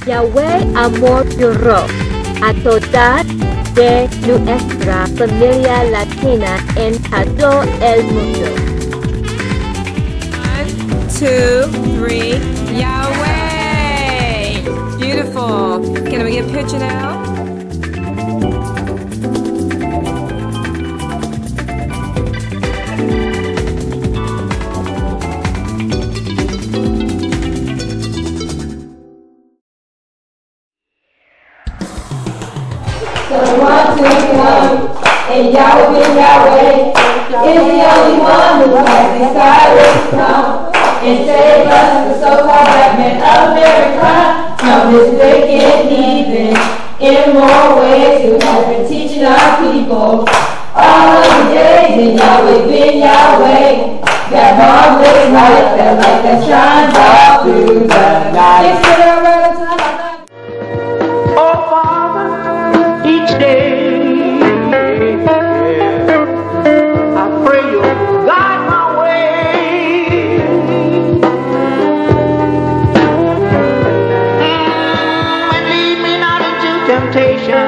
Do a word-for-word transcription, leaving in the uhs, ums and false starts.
Yahweh amor lloró a toda de nuestra familia latina en todo el mundo. One, two, three, Yahweh! Beautiful. Can we get a picture now? So one, two, one, and Yahweh Ben Yahweh is the only one who has decided to come and save us, the so-called black men of America, from this wicked heathen in more ways who has been teaching our people all of the days in Yahweh Ben Yahweh. That marvelous light that light that shines all through the night. Oh, Father, each day I pray you'll guide my way. Mm, and lead me not into temptation.